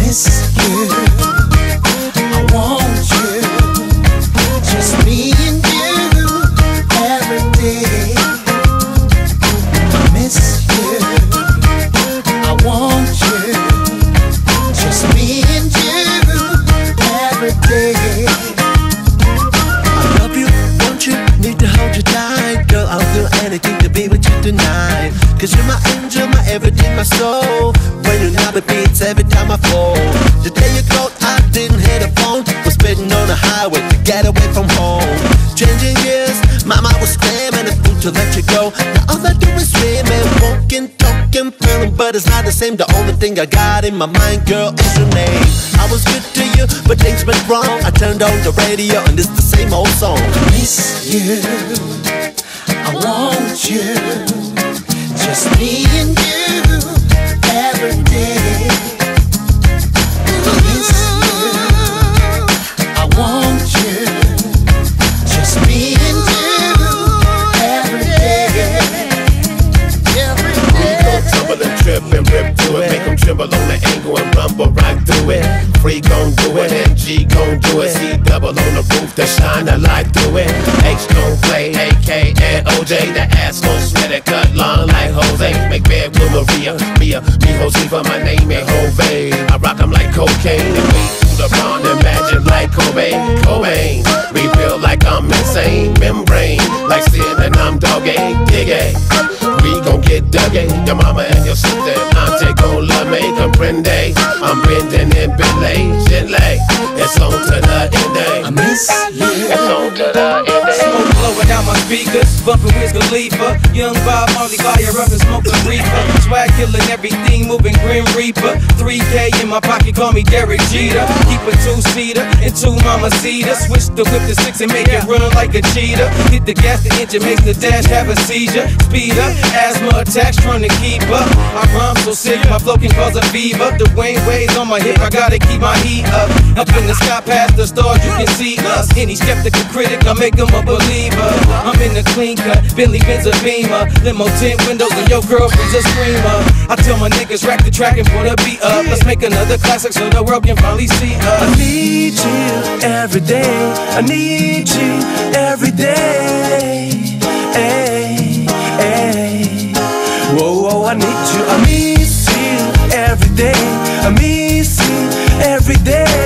miss you. I want you. Just me and you every day. I miss you. I want you. Just me and you every day. I love you, want you, need to hold you tight. Girl, I'll do anything to be with you tonight. Cause you're my angel, my everything, my soul. When you're not with me, it's every time I fall. The day you called, I didn't hit a phone. Was spitting on the highway to get away from home. Changing years, mama was screaming the food to let you go. Now all I do is dreaming, walking, talking, feeling, but it's not the same. The only thing I got in my mind, girl, is your name. I was good to you, but things went wrong. I turned on the radio and it's the same old song. I miss you, I want you. Just me and you every day. I miss you, I want you. Just me and you every day. We gon' tumble and trip and rip through it. Make them tremble on the angle and rumble right through it. Free gon' do it and G gon' do it. C double on the roof that shine a light through it. H gon' play AK and OJ. The ass gon' sweat and cut long like Jose. Make bed with Maria, Mia, me Josefa, my name ain't Jose. I rock 'em like cocaine and wait through the pond and magic like Cobain. Rebuild like I'm insane. Membrane like sin and I'm dogging. Diggy. We gon' get duggy. Your mama and your sister and auntie gon' love me. Comprende. I'm bending in Bentley. Gently. It's on to the end day. I miss you. It's on to the end day. Smoke blowing out my speakers, bumping Wiz Khalifa. Young Bob Marley, fire up and smoke the reefer. Swag killing everything, moving Grim Reaper. 3K in my pocket, call me Derek Jeter. Keep a two-seater and two mama-seaters. Switch the whip to 6 and make it run like a cheetah. Hit the gas, the engine makes the dash have a seizure. Speed up, asthma attacks, trying to keep up. I rhyme so sick, my flow can cause a fever. The Wayne waves on my hip, I gotta keep my heat up. Up in the sky past the stars, you can see us. Any skeptical critic, I make them a believer. I'm in the clean cut, Billy Benz a Beamer. Limo 10 windows and your girlfriend's a screamer. I tell my niggas rack the track and put a beat up. Let's make another classic so the world can finally see us. I need you every day. I need you every day. Hey, hey. Whoa, whoa, I need you. I miss you every day. I miss you every day.